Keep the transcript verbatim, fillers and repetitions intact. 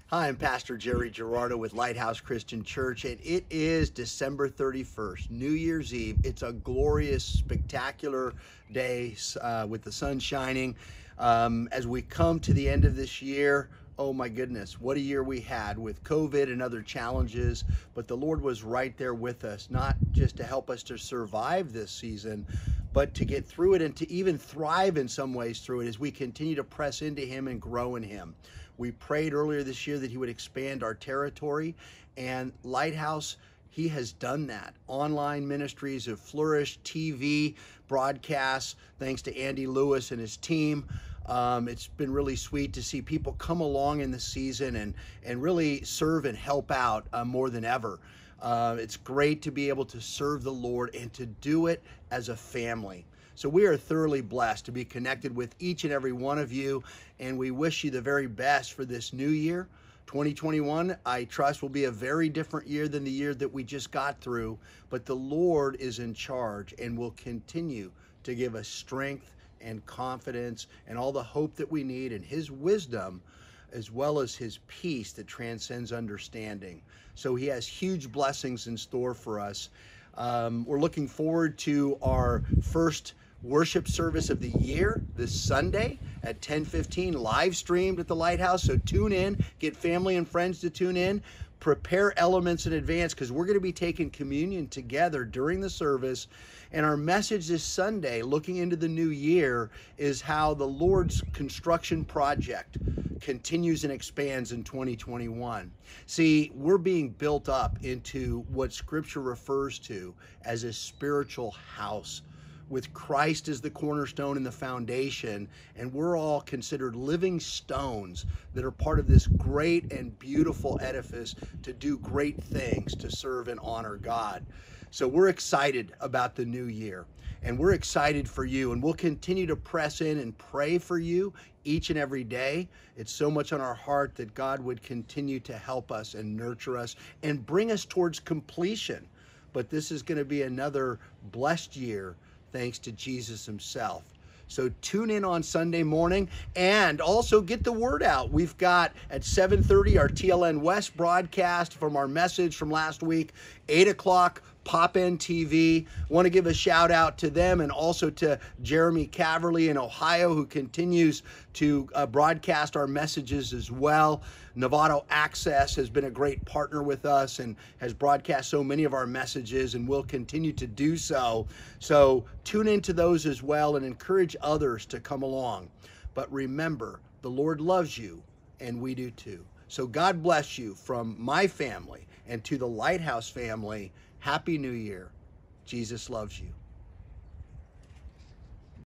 Hi, I'm Pastor Jerry Gerardo with Lighthouse Christian Church, and it is December thirty-first, New Year's Eve. It's a glorious, spectacular day uh, with the sun shining. Um, as we come to the end of this year, oh my goodness, what a year we had with COVID and other challenges, but the Lord was right there with us, not just to help us to survive this season, but to get through it and to even thrive in some ways through it as we continue to press into Him and grow in Him. We prayed earlier this year that He would expand our territory, and Lighthouse, He has done that. Online ministries have flourished, T V broadcasts, thanks to Andy Lewis and his team. Um, it's been really sweet to see people come along in the season and, and really serve and help out uh, more than ever. Uh, it's great to be able to serve the Lord and to do it as a family. So we are thoroughly blessed to be connected with each and every one of you, and we wish you the very best for this new year. twenty twenty-one, I trust, will be a very different year than the year that we just got through, but the Lord is in charge and will continue to give us strength and confidence and all the hope that we need, and His wisdom, as well as His peace that transcends understanding. So He has huge blessings in store for us. Um, we're looking forward to our first worship service of the year this Sunday at ten fifteen, live streamed at the Lighthouse. So tune in, get family and friends to tune in. Prepare elements in advance, because we're going to be taking communion together during the service. And our message this Sunday, looking into the new year, is how the Lord's construction project continues and expands in twenty twenty-one. See, we're being built up into what Scripture refers to as a spiritual house, with Christ as the cornerstone and the foundation, and we're all considered living stones that are part of this great and beautiful edifice to do great things, to serve and honor God. So we're excited about the new year, and we're excited for you, and we'll continue to press in and pray for you each and every day. It's so much on our heart that God would continue to help us and nurture us and bring us towards completion. But this is going to be another blessed year, thanks to Jesus Himself. So tune in on Sunday morning and also get the word out. We've got at seven thirty our T L N West broadcast from our message from last week, eight o'clock Pop N T V. Want to give a shout out to them, and also to Jeremy Caverly in Ohio, who continues to uh, broadcast our messages as well. Novato Access has been a great partner with us and has broadcast so many of our messages, and will continue to do so. So tune into those as well and encourage others to come along. But remember, the Lord loves you, and we do too. So God bless you from my family, and to the Lighthouse family, Happy New Year. Jesus loves you.